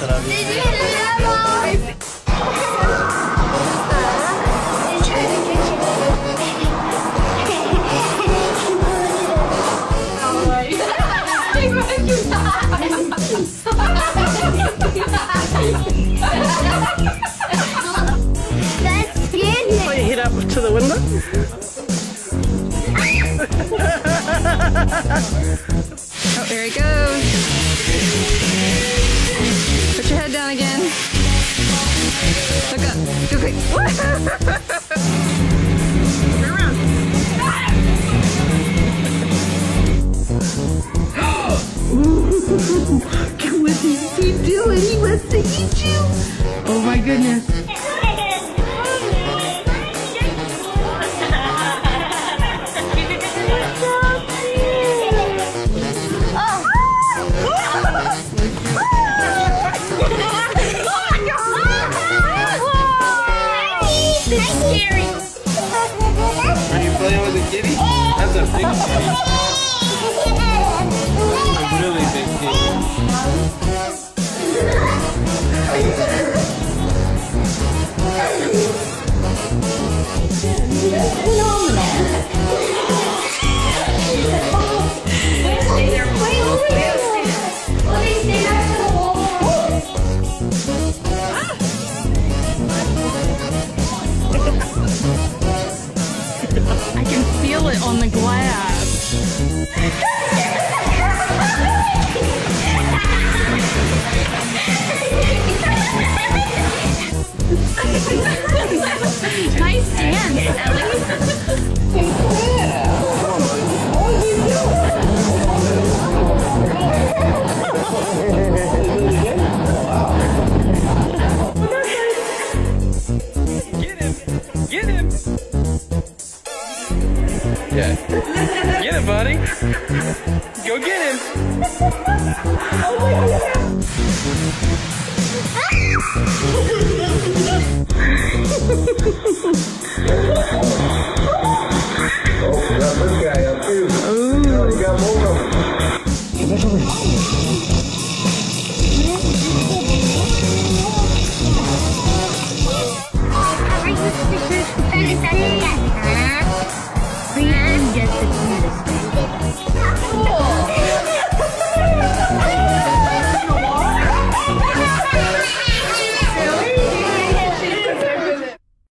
otra vez. That's scary. Put your head up to the window. Oh, there he goes. Put your head down again. Look up. Go quick. Turn around. What is he doing? He wants to eat you. Oh my goodness. That's scary. Are you playing with a kitty? That's a big kitty. A really big kitty. I can feel it on the glass. Nice dance, Ellie. Get him! Yeah. Get him, buddy. Go get him. Oh my God.